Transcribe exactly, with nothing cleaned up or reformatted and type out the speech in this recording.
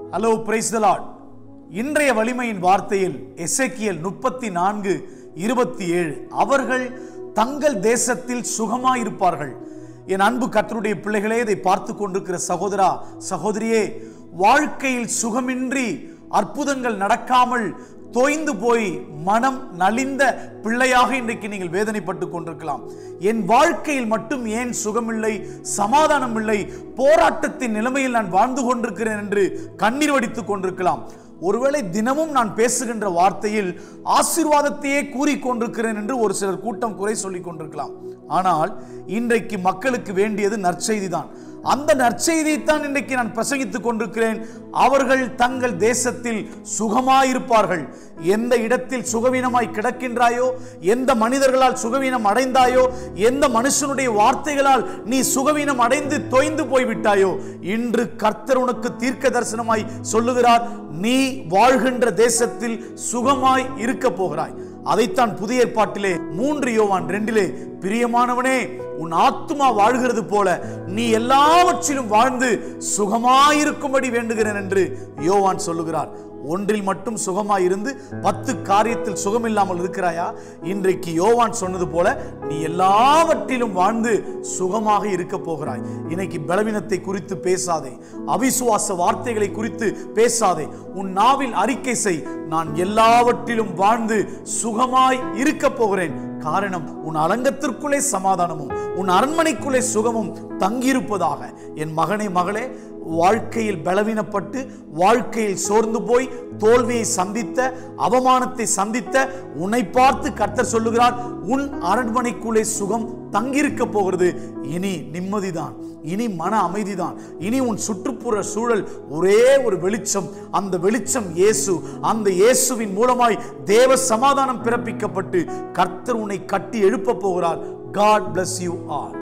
Hello, praise the Lord. இன்றைய வலிமையின் வார்த்தையில் எசேக்கியேல் முப்பத்தி நான்கு இருபத்தி ஏழு, அவர்கள் தங்கள் தேசத்தில் சுகமாயிருப்பார்கள். என் அன்பு கர்த்தருடைய பிள்ளைகளே, இதை பார்த்து கொண்டிருக்கிற சகோதரா சகோதரியே, வாழ்க்கையில் சுகமின்றி அற்புதங்கள் நடக்காமல் தோய்ந்து போய் மனம் நலிந்த பிள்ளையாக இன்றைக்கு நீங்கள் வேதனைப்பட்டு கொண்டிருக்கலாம். என் வாழ்க்கையில் மட்டும் ஏன் சுகமில்லை, சமாதானம் இல்லை, போராட்டத்தின் நிலைமையில் நான் வாழ்ந்து கொண்டிருக்கிறேன் என்று கண்ணீர் வடித்துக் கொண்டிருக்கலாம். ஒருவேளை தினமும் நான் பேசுகின்ற வார்த்தையில் ஆசீர்வாதத்தையே கூறிக்கொண்டிருக்கிறேன் என்று ஒரு சிலர் கூட்டம் குறை சொல்லிக் கொண்டிருக்கலாம். ஆனால் இன்றைக்கு மக்களுக்கு வேண்டியது நற்செய்தி தான். அந்த நற்செய்தியைத்தான் இன்றைக்கு நான் பிரசங்கித்துக் கொண்டிருக்கிறேன். அவர்கள் தங்கள் தேசத்தில் சுகமாயிருப்பார்கள். எந்த இடத்தில் சுகவீனமாய் கிடக்கின்றாயோ, எந்த மனிதர்களால் சுகவீனம் அடைந்தாயோ, எந்த மனுஷனுடைய வார்த்தைகளால் நீ சுகவீனம் அடைந்து தொய்ந்து போய்விட்டாயோ, இன்று கர்த்தர் உனக்கு தீர்க்க தரிசனமாய் சொல்லுகிறார், நீ வாழ்கின்ற தேசத்தில் சுகமாய் இருக்க போகிறாய். அதைத்தான் புதிய ஏற்பாட்டிலே மூன்று யோவான் ரெண்டிலே, பிரியமானவனே, உன் ஆத்துமா வாழ்கிறது போல நீ எல்லாவற்றிலும் வாழ்ந்து சுகமாயிருக்கும்படி வேண்டுகிறேன் என்று யோவான் சொல்லுகிறார். ஒன்றில் மட்டும் சுகமாய் இருந்து பத்து காரியத்தில் சுகமில்லாமல் இருக்கிறாயா? இன்றைக்கு யோவான் சொன்னது போல நீ எல்லாவற்றிலும் வாழ்ந்து சுகமாக இருக்க போகிறாய். இன்னைக்கு பலவீனத்தை குறித்து பேசாதே, அவிசுவாச வார்த்தைகளை குறித்து பேசாதே. உன் நாவில் அறிக்கை செய், நான் எல்லாவற்றிலும் வாழ்ந்து சுகமாய் இருக்க போகிறேன். காரணம், உன் அலங்கத்திற்குள்ளே சமாதானமும் உன் அரண்மனைக்குள்ளே சுகமும் தங்கியிருப்பதாக. என் மகனே, மகளே, வாழ்க்கையில் பலவீனப்பட்டு வாழ்க்கையில் சோர்ந்து போய் தோல்வியை சந்தித்த, அவமானத்தை சந்தித்த உன்னை பார்த்து கர்த்தர் சொல்லுகிறார், உன் அரண்மனைக்குள்ளே சுகம் தங்கியிருக்க போகிறது. இனி நிம்மதிதான், இனி மன அமைதிதான், இனி உன் சுற்றுப்புற சூழல் ஒரே ஒரு வெளிச்சம். அந்த வெளிச்சம் இயேசு. அந்த இயேசுவின் மூலமாய் தேவ சமாதானம் பிறப்பிக்கப்பட்டு கர்த்தர் உன்னை கட்டி எழுப்ப போகிறார். God bless you all.